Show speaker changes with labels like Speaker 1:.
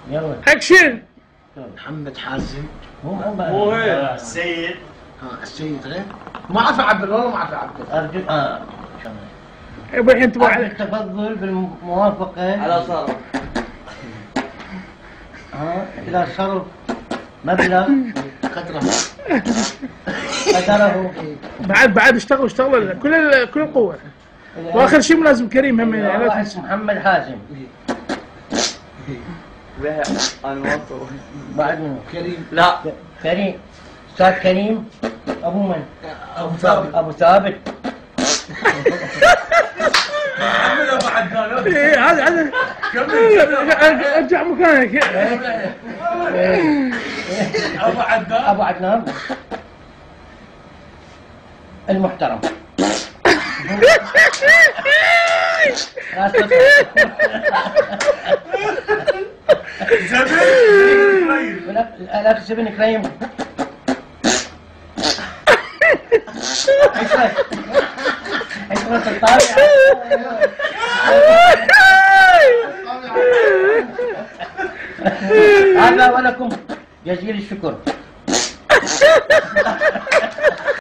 Speaker 1: يلا
Speaker 2: اكشن.
Speaker 3: محمد حازم.
Speaker 1: مو هي
Speaker 4: السيد.
Speaker 3: السيد غير. ما اعرف اعبر والله ما اعرف اعبر.
Speaker 1: ارجو
Speaker 2: يبا الحين تبغى
Speaker 1: أرجو
Speaker 2: عليك.
Speaker 1: التفضل بالموافقة
Speaker 4: على صار.
Speaker 1: إلى صرف مبلغ
Speaker 3: قدره.
Speaker 1: قدره
Speaker 2: بعد اشتغلوا كل القوه. واخر شيء لازم كريم هم يعني.
Speaker 1: واحد اسمه محمد حازم.
Speaker 4: انا موصل.
Speaker 1: بعد منه
Speaker 3: كريم.
Speaker 4: لا.
Speaker 1: كريم. أستاذ كريم. أبو من؟
Speaker 3: ابو ثابت.
Speaker 1: أبو ثابت.
Speaker 4: محمد ابو عدنان.
Speaker 2: إيه، هذا ارجع مكانك.
Speaker 4: ابو عدنان.
Speaker 1: أبو عدنان المحترم. الأخ زبن كريم. عشرة الطابعة. هذا ولكم جزيل الشكر.